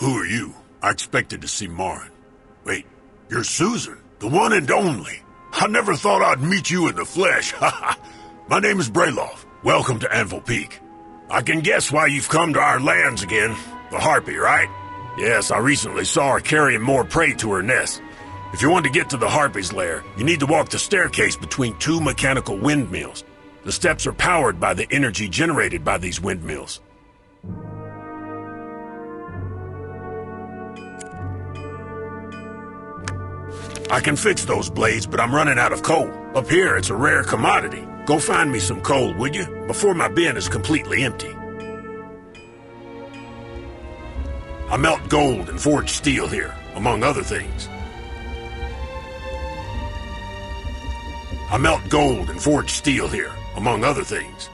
Who are you? I expected to see Marin. Wait, you're Susan, the one and only. I never thought I'd meet you in the flesh. Haha. My name is Brayloff. Welcome to Anvil Peak. I can guess why you've come to our lands again. The Harpy, right? Yes, I recently saw her carrying more prey to her nest. If you want to get to the Harpy's lair, you need to walk the staircase between two mechanical windmills. The steps are powered by the energy generated by these windmills. I can fix those blades, but I'm running out of coal. Up here, it's a rare commodity. Go find me some coal, will you? Before my bin is completely empty. I melt gold and forge steel here, among other things. I melt gold and forge steel here, among other things.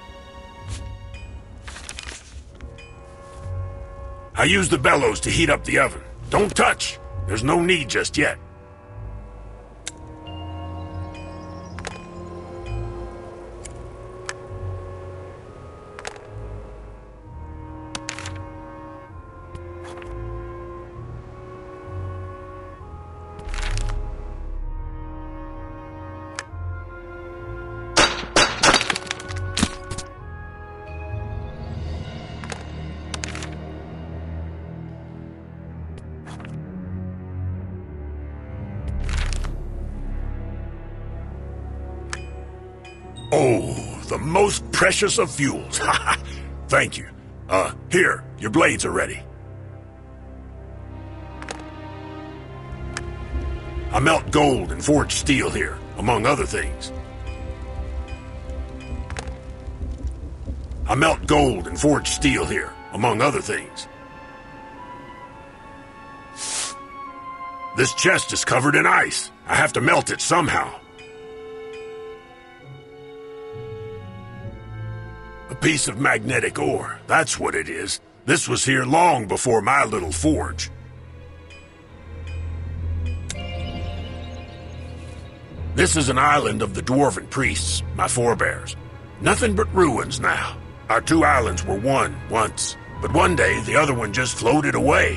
I use the bellows to heat up the oven. Don't touch. There's no need just yet. Oh, the most precious of fuels. Thank you. Here, your blades are ready. I melt gold and forge steel here, among other things. I melt gold and forge steel here, among other things. This chest is covered in ice. I have to melt it somehow. A piece of magnetic ore, that's what it is. This was here long before my little forge. This is an island of the Dwarven priests, my forebears. Nothing but ruins now. Our two islands were one once, but one day the other one just floated away.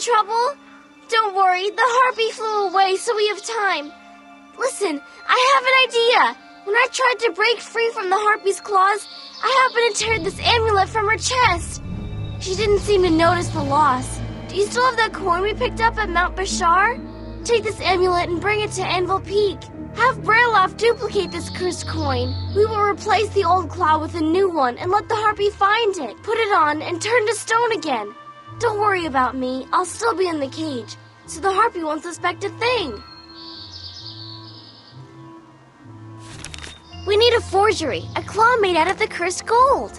trouble? Don't worry, the harpy flew away, so we have time. Listen, I have an idea. When I tried to break free from the harpy's claws, I happened to tear this amulet from her chest. She didn't seem to notice the loss. Do you still have that coin we picked up at Mount Bashar? Take this amulet and bring it to Anvil Peak. Have Brailoff duplicate this cursed coin. We will replace the old claw with a new one and let the harpy find it, put it on, and turn to stone again. Don't worry about me. I'll still be in the cage, so the harpy won't suspect a thing. We need a forgery, a claw made out of the cursed gold.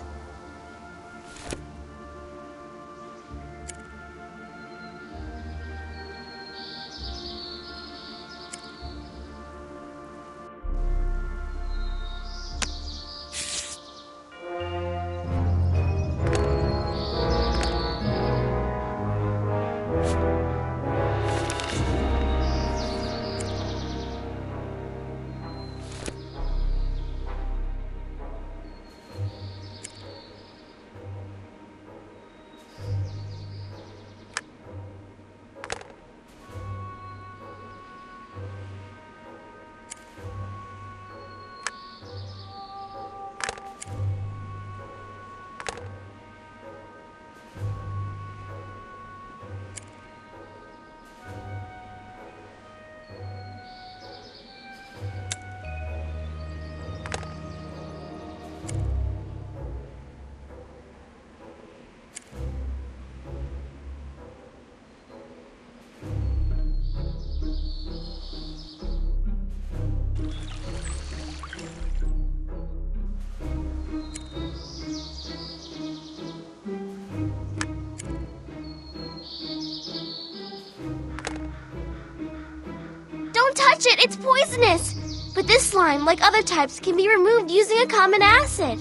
Touch it, it's poisonous! But this slime, like other types, can be removed using a common acid.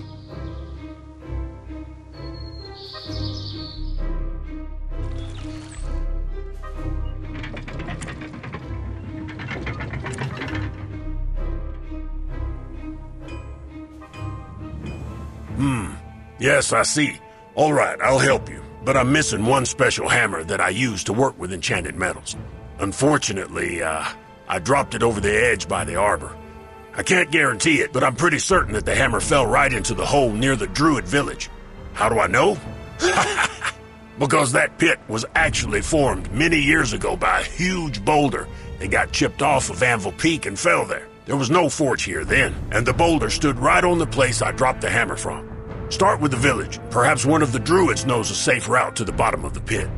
Yes, I see. All right, I'll help you. But I'm missing one special hammer that I use to work with enchanted metals. Unfortunately, I dropped it over the edge by the arbor. I can't guarantee it, but I'm pretty certain that the hammer fell right into the hole near the Druid village. How do I know? Because that pit was actually formed many years ago by a huge boulder that got chipped off of Anvil Peak and fell there. There was no forge here then, and the boulder stood right on the place I dropped the hammer from. Start with the village. Perhaps one of the Druids knows a safe route to the bottom of the pit.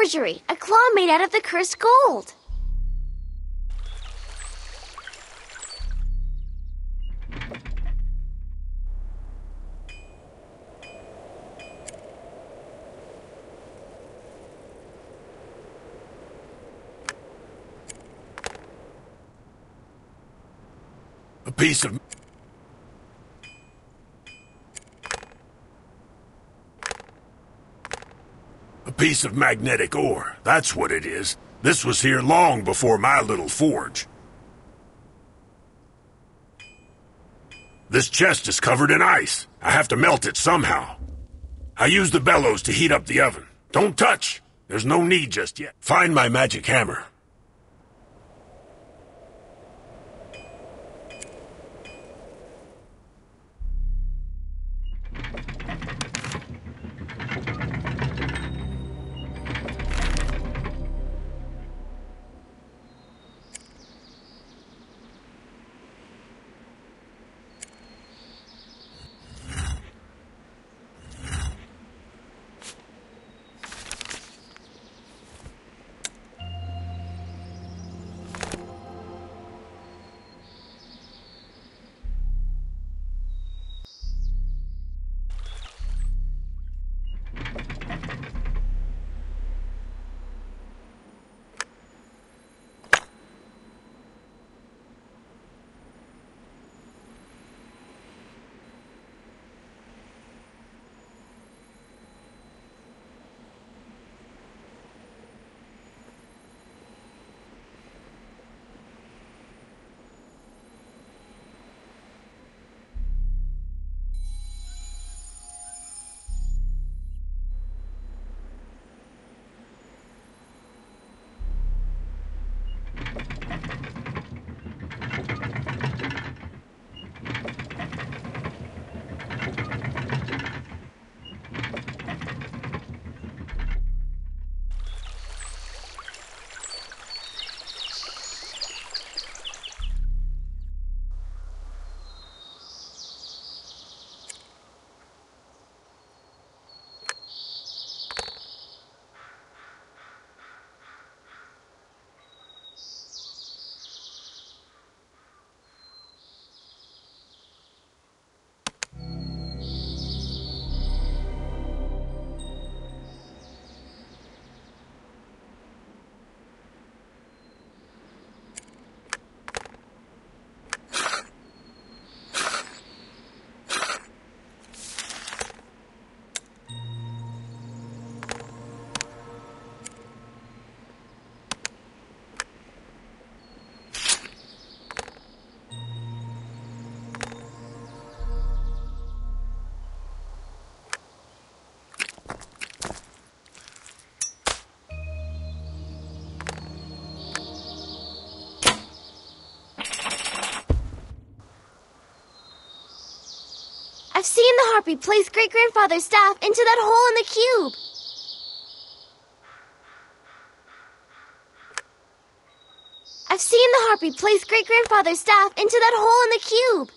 forgery, a claw made out of the cursed gold. A piece of... A piece of magnetic ore, that's what it is. This was here long before my little forge. This chest is covered in ice. I have to melt it somehow. I use the bellows to heat up the oven. Don't touch! There's no need just yet. Find my magic hammer. I've seen the harpy place great-grandfather's staff into that hole in the cube. I've seen the harpy place great-grandfather's staff into that hole in the cube.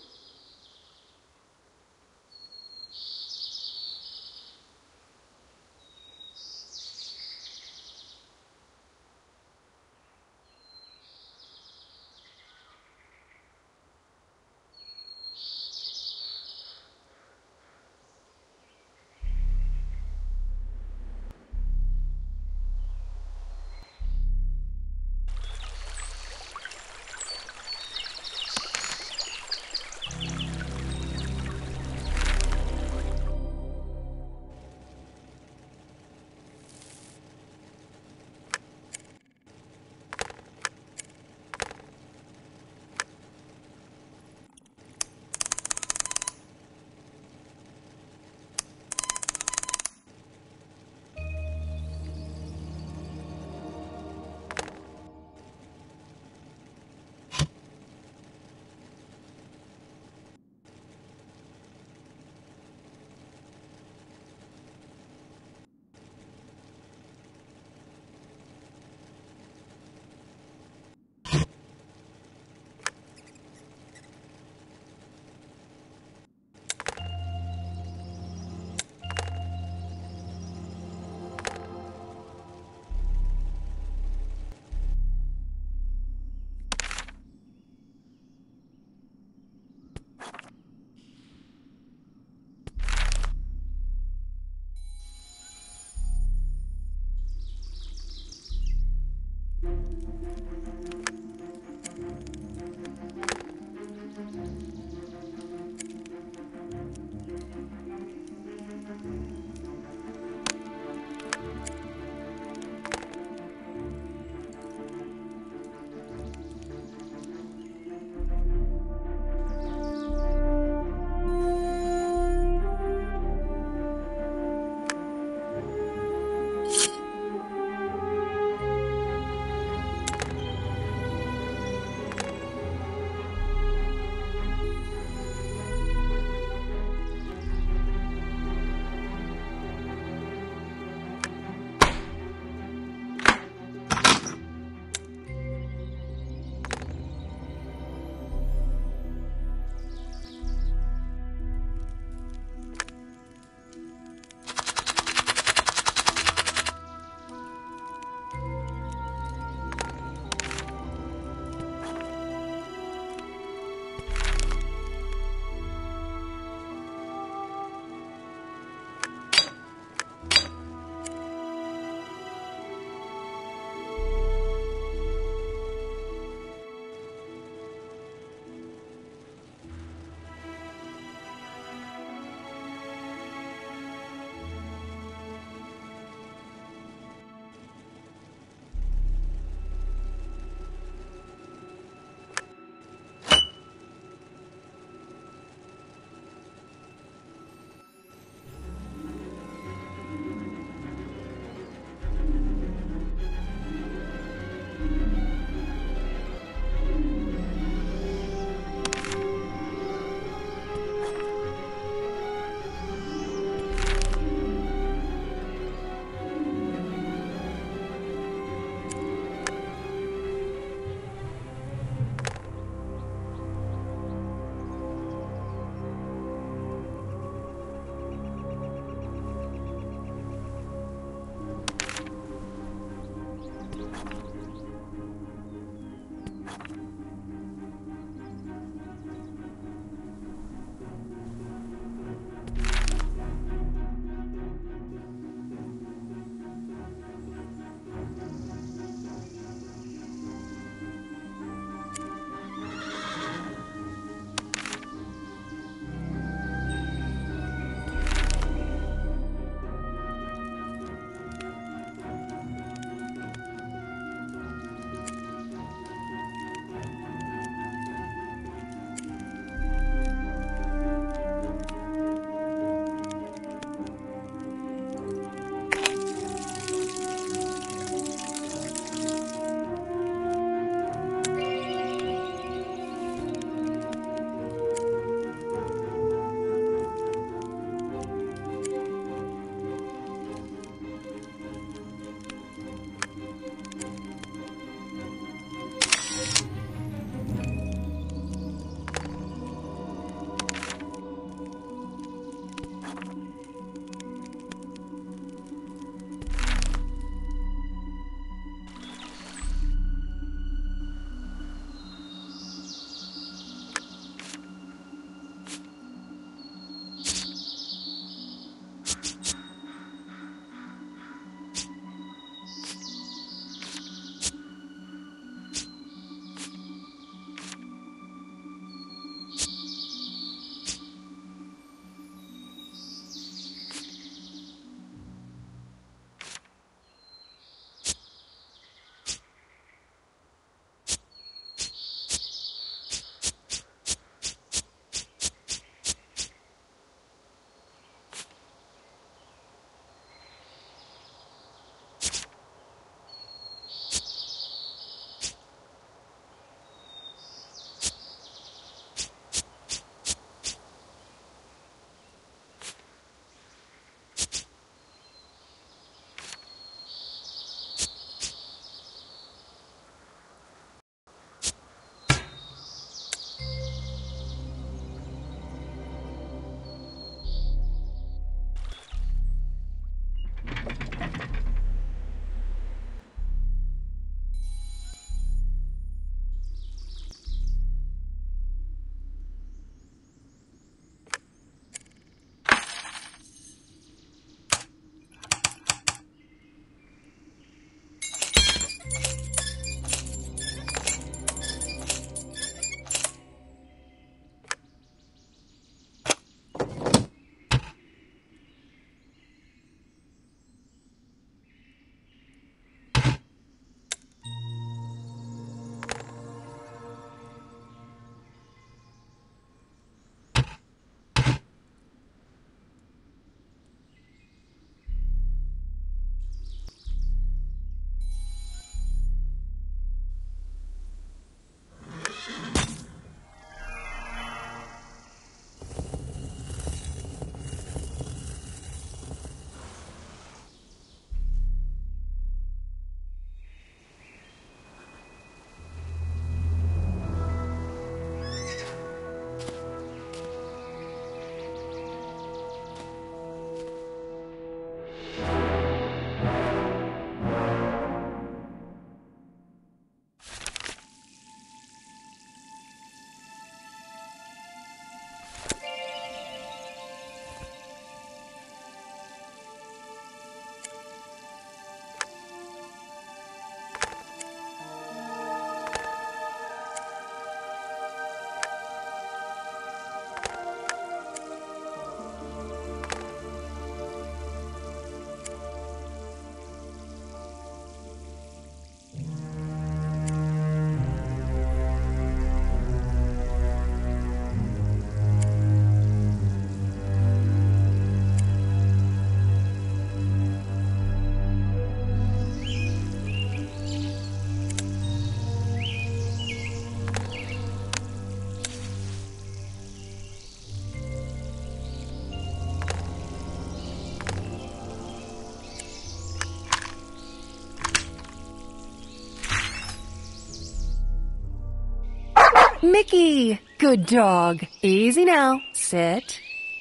Mickey! Good dog. Easy now. Sit.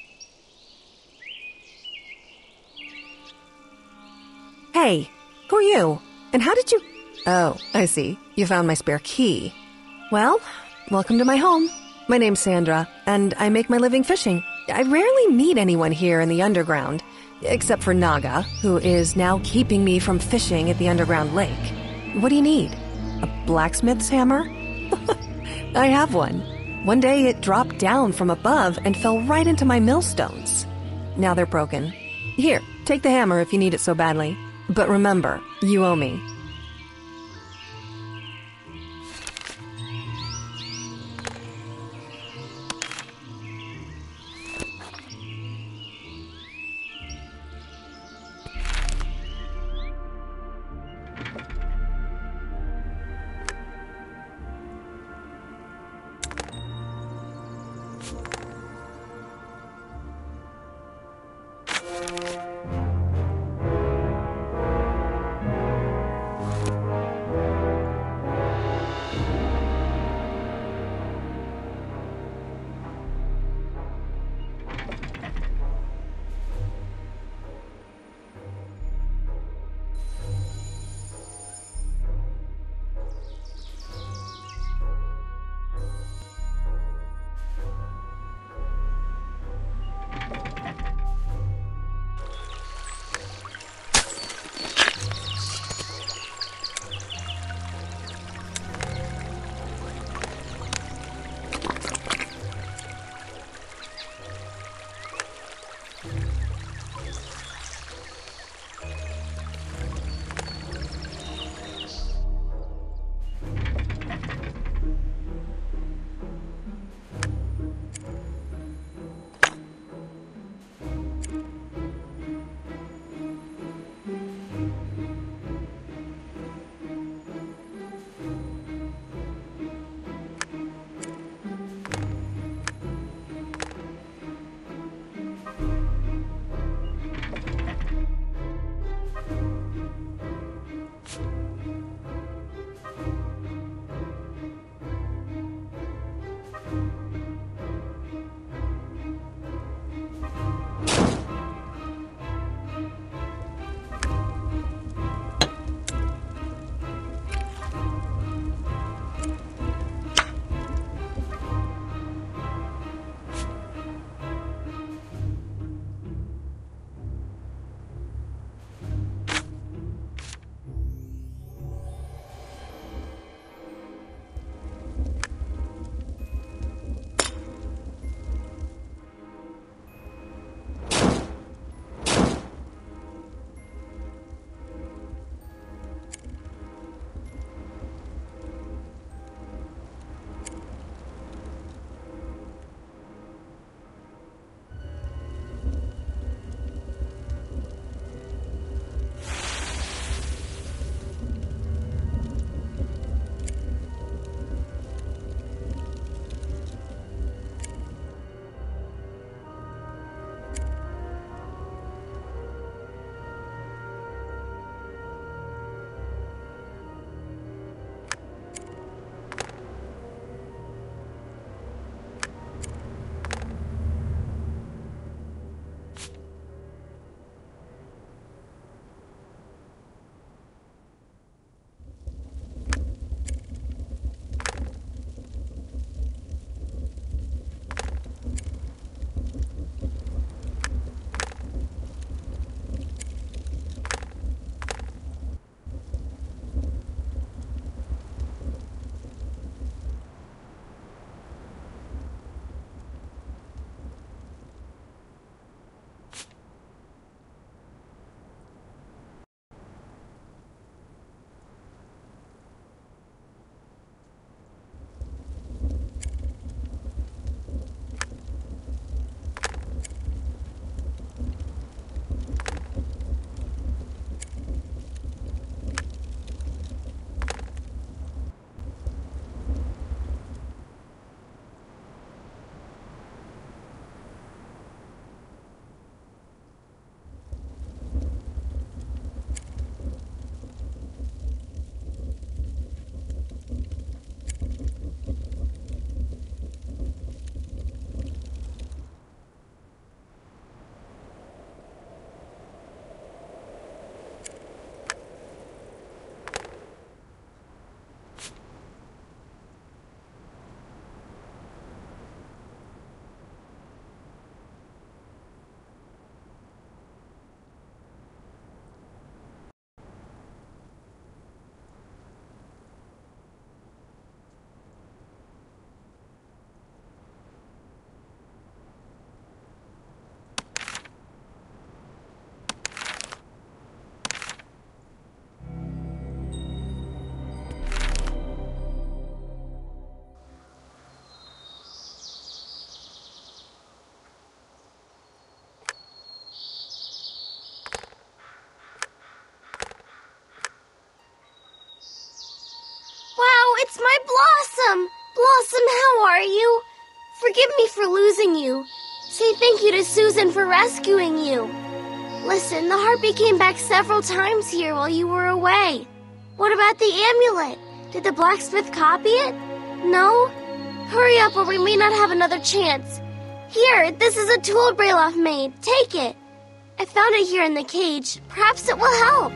Hey, who are you? And how did you... Oh, I see. You found my spare key. Well, welcome to my home. My name's Sandra, and I make my living fishing. I rarely meet anyone here in the underground, except for Naga, who is now keeping me from fishing at the underground lake. What do you need? A blacksmith's hammer? I have one. One day it dropped down from above and fell right into my millstones. Now they're broken. Here, take the hammer if you need it so badly. But remember, you owe me. sorry for losing you. Say thank you to Susan for rescuing you. Listen, the harpy came back several times here while you were away. What about the amulet? Did the blacksmith copy it? No? Hurry up or we may not have another chance. Here, this is a tool Brayloff made. Take it. I found it here in the cage. Perhaps it will help.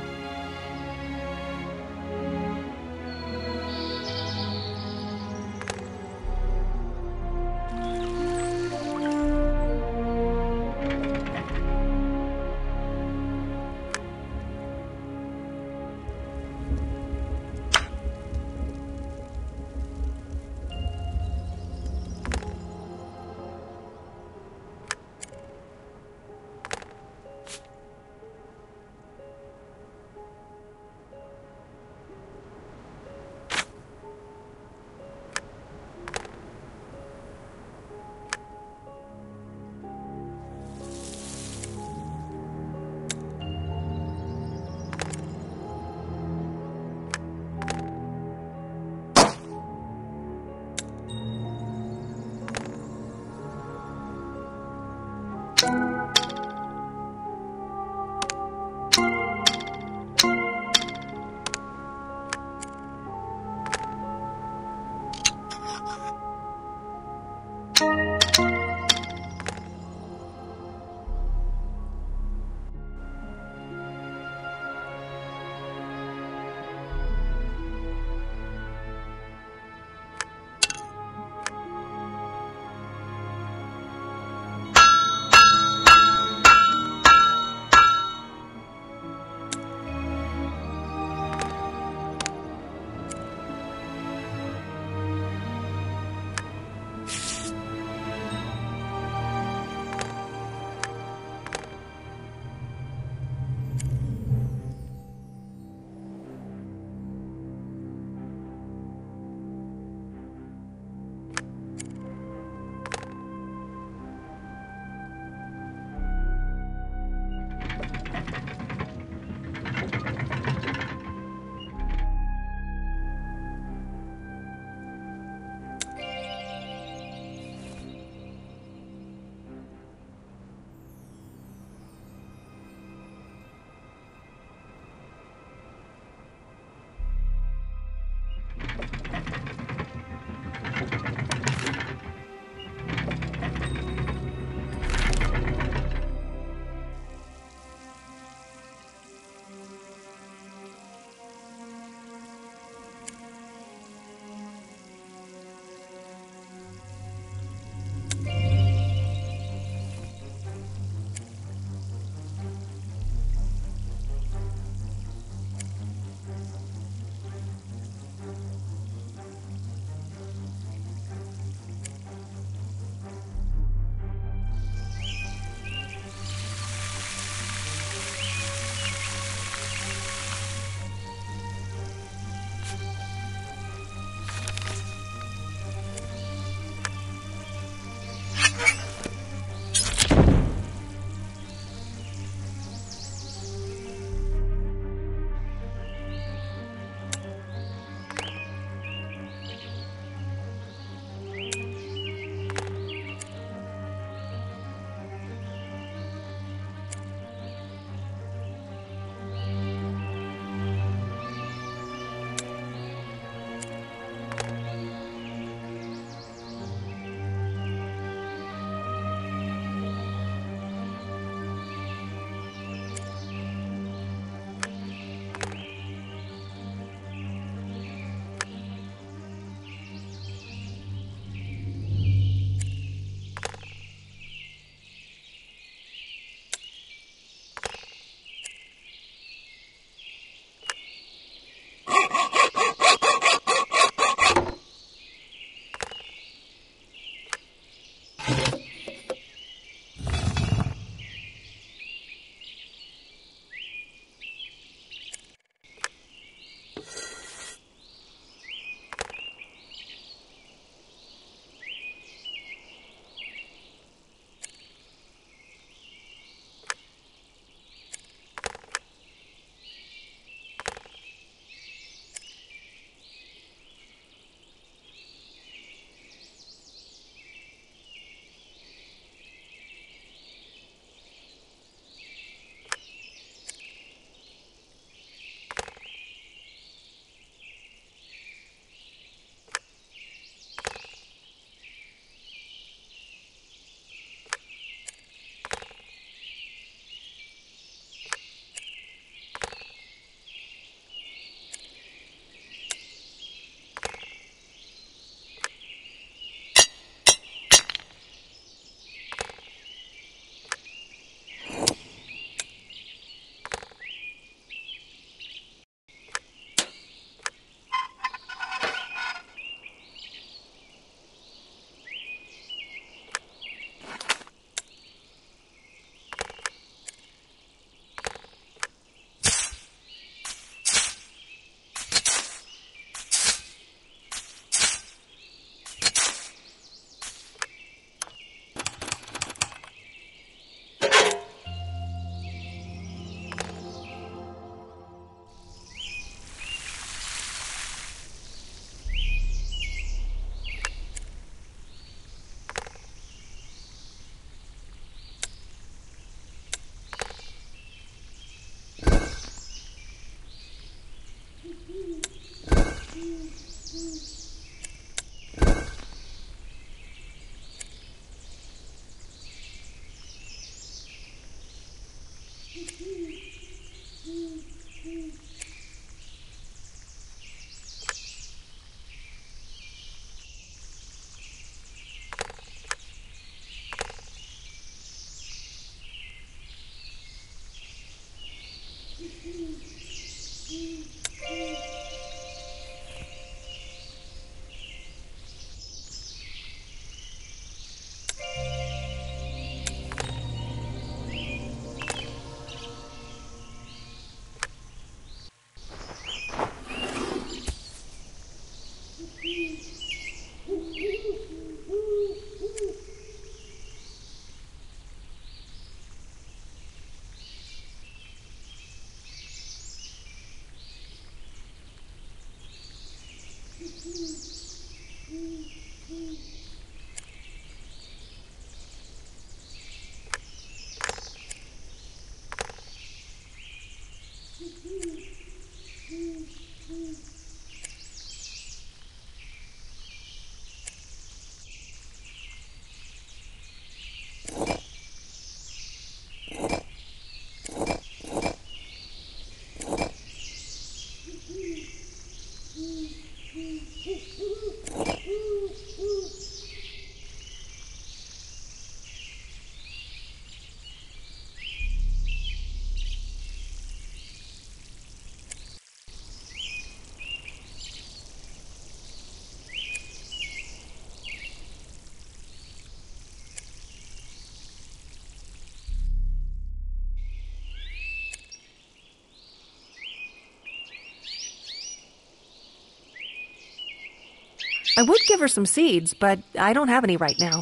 I would give her some seeds, but I don't have any right now.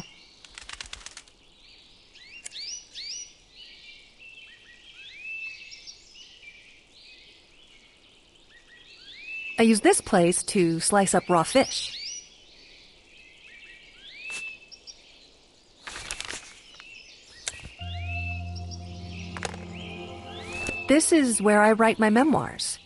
I use this place to slice up raw fish. This is where I write my memoirs.